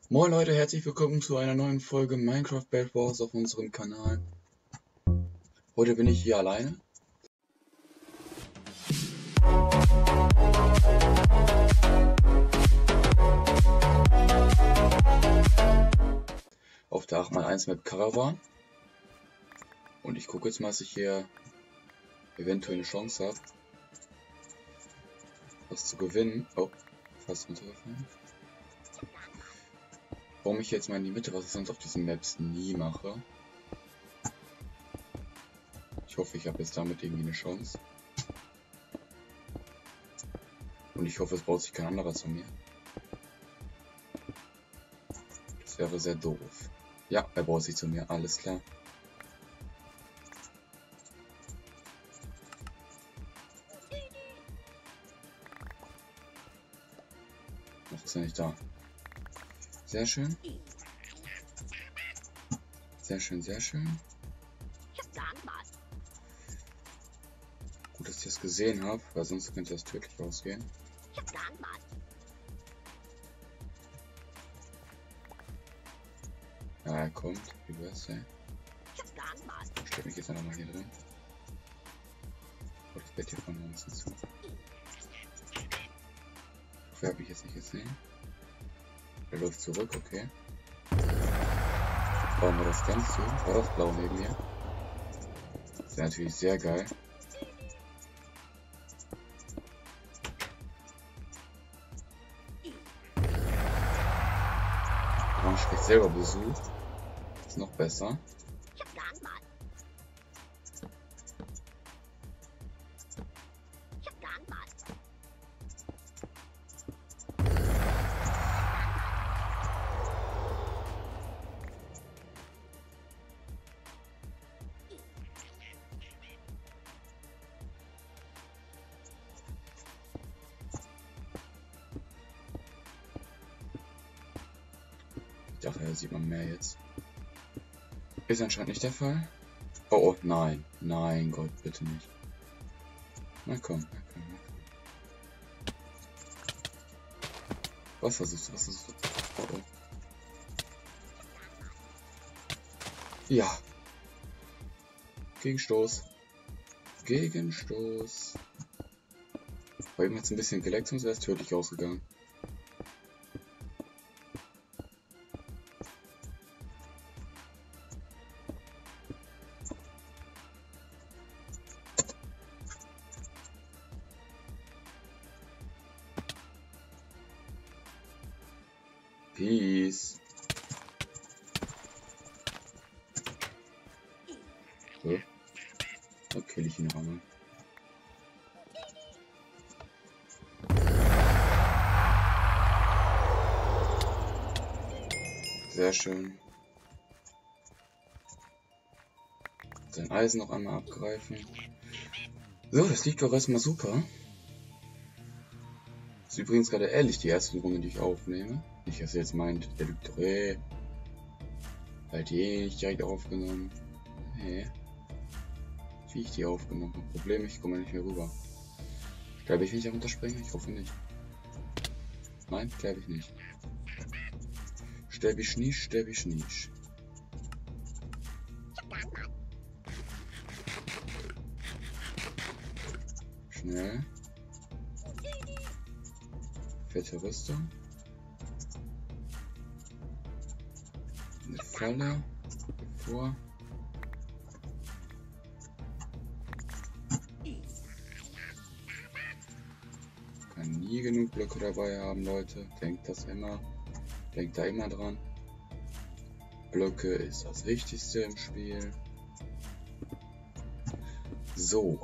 Moin Leute, herzlich willkommen zu einer neuen Folge Minecraft Bed Wars auf unserem Kanal. Heute bin ich hier alleine. Auf der 8x1 Map Caravan. Und ich gucke jetzt mal, dass ich hier eventuell eine Chance habe, was zu gewinnen. Oh, fast runtergefallen. Warum ich jetzt mal in die Mitte, was ich sonst auf diesen Maps nie mache. Ich hoffe, ich habe jetzt damit irgendwie eine Chance. Und ich hoffe, es baut sich kein anderer zu mir. Das wäre sehr doof. Ja, er baut sich zu mir, alles klar. Noch ist er nicht da. Sehr schön. Sehr schön, sehr schön. Gut, dass ich das gesehen habe, weil sonst könnte das tödlich ausgehen. Ja, er kommt. Wie wär's, ey? Ich stelle mich jetzt einfach mal hier drin. Oh, das Bett hier vorne ein bisschen zu. Dafür habe ich jetzt nicht gesehen. Er läuft zurück, okay. Bauen wir das ganz zu. War das blau neben mir? Das wäre natürlich sehr geil. Man spricht selber Besuch. Ist noch besser. Ich dachte, da sieht man mehr jetzt. Ist anscheinend nicht der Fall. Oh, oh, nein. Nein, Gott, bitte nicht. Na komm, na komm, na komm. Was versuchst du? Was versuchst du? Oh, oh. Ja. Gegenstoß. Gegenstoß. Bei ihm hat es ein bisschen geleckt, sonst wäre es tödlich ausgegangen. Peace. So. Da kill ich ihn noch einmal. Sehr schön. Sein Eisen noch einmal abgreifen. So, das liegt doch erstmal super. Das ist übrigens gerade ehrlich die erste Runde, die ich aufnehme. Nicht, dass ihr jetzt meint, der lügt doch halt nicht direkt aufgenommen. Nee. Wie ich die aufgenommen habe. Problem, ich komme nicht mehr rüber. Glaube ich, wenn ich runterspringen? Ich hoffe nicht. Nein, glaube ich nicht. Sterbe ich nicht, sterbe ich nicht. Schnell. Fette Rüstung. Eine Falle. Vor. Kann nie genug Blöcke dabei haben, Leute. Denkt das immer. Denkt da immer dran. Blöcke ist das Wichtigste im Spiel. So.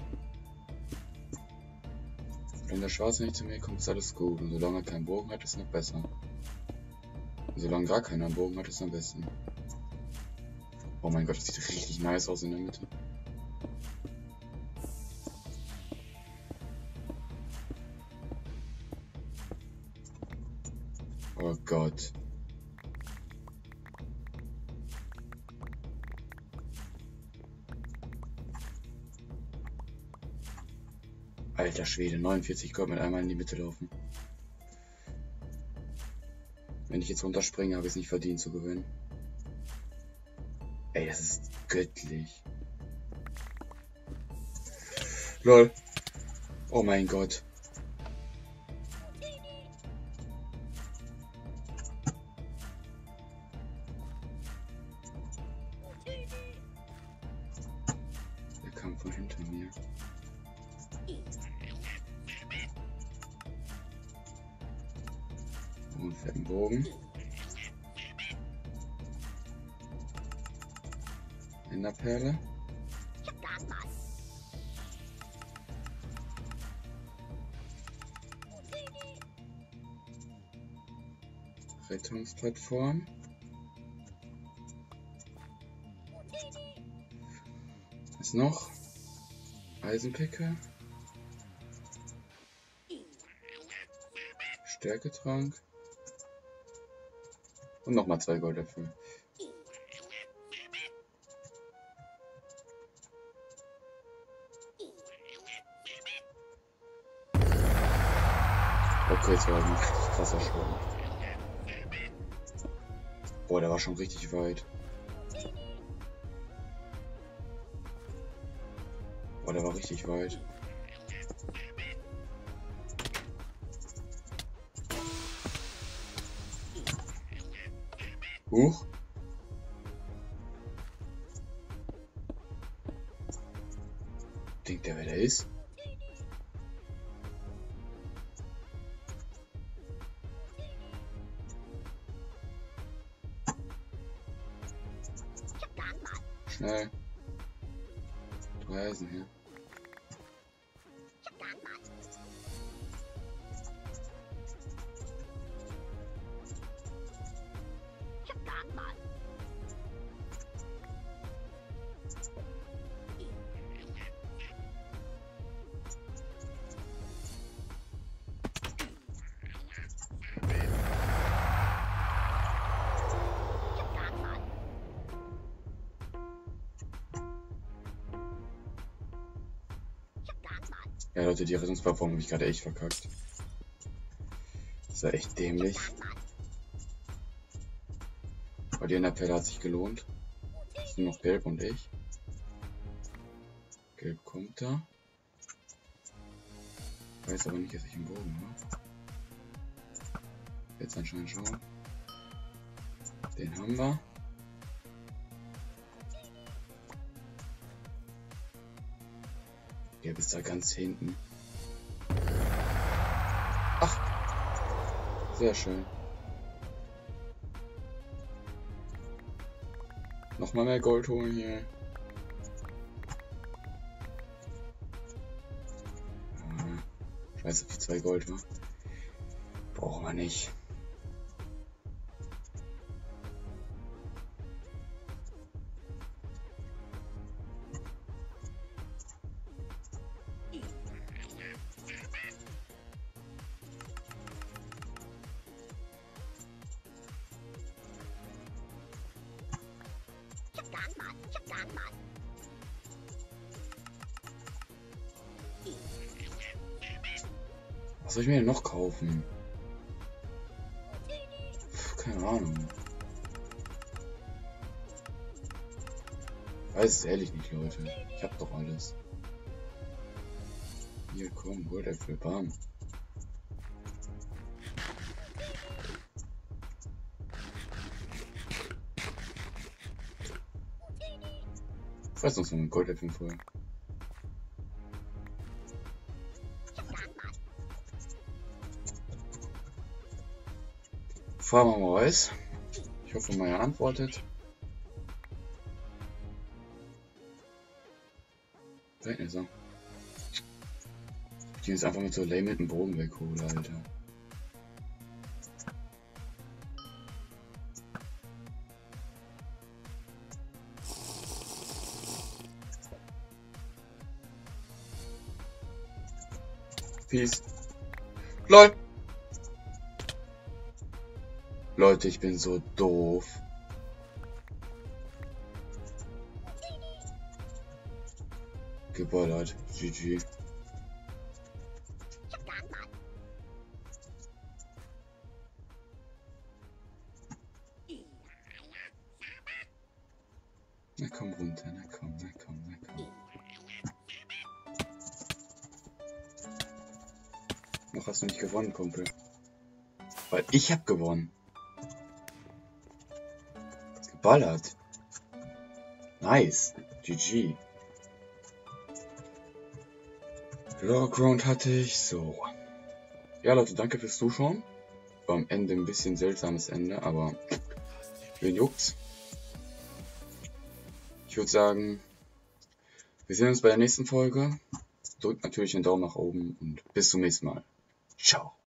Wenn der Schwarze nicht zu mir kommt, ist alles gut. Und solange er keinen Bogen hat, ist es noch besser. Und solange gar keiner einen Bogen hat, ist es am besten. Oh mein Gott, das sieht richtig nice aus in der Mitte. Oh Gott. Alter Schwede, 49 Gold mit einmal in die Mitte laufen. Wenn ich jetzt runterspringe, habe ich es nicht verdient zu gewinnen. Ey, das ist göttlich. Lol. Oh mein Gott. Der kam von hinter mir. Und fährt einen Bogen. Enderperle. Rettungsplattform. Was noch? Eisenpicke. Stärketrank. Und nochmal 2 Gold dafür. Okay, jetzt war ein richtig krasser Schaden. Boah, der war schon richtig weit. Boah, der war richtig weit. Huch. Denkt der, wer der ist? Schnell. 3 Eisen hier. Ja Leute, die Rettungsplattform habe ich gerade echt verkackt. Das war echt dämlich. Aber die Enderperle hat sich gelohnt. Ist nur noch Gelb und ich. Gelb kommt da. Weiß aber nicht, dass ich einen Bogen habe. Jetzt anscheinend schon. Den haben wir. Gelb ist da ganz hinten. Ach! Sehr schön. Nochmal mehr Gold holen hier. Scheiße, wie 2 Gold war. Brauchen wir nicht. Was soll ich mir denn noch kaufen? Keine Ahnung. Ich weiß es ehrlich nicht, Leute. Ich hab doch alles. Hier, komm, Goldäpfel, bam. Ich weiß noch so einen Goldäpfel vorher. Fragen wir mal was. Ich hoffe, Maya antwortet. Da hinten ist er. Ich den jetzt einfach mit so lame mit dem Bogen weghole, Alter. Peace. LOL! Leute, ich bin so doof. Geballert. GG. Na komm runter, na komm, na komm, na komm. Noch hast du nicht gewonnen, Kumpel. Weil ich hab gewonnen. Geballert. Nice. GG. Lower Ground hatte ich. So. Ja, Leute, danke fürs Zuschauen. War am Ende ein bisschen seltsames Ende, aber wen juckt's? Ich würde sagen, wir sehen uns bei der nächsten Folge. Drückt natürlich einen Daumen nach oben und bis zum nächsten Mal. Ciao.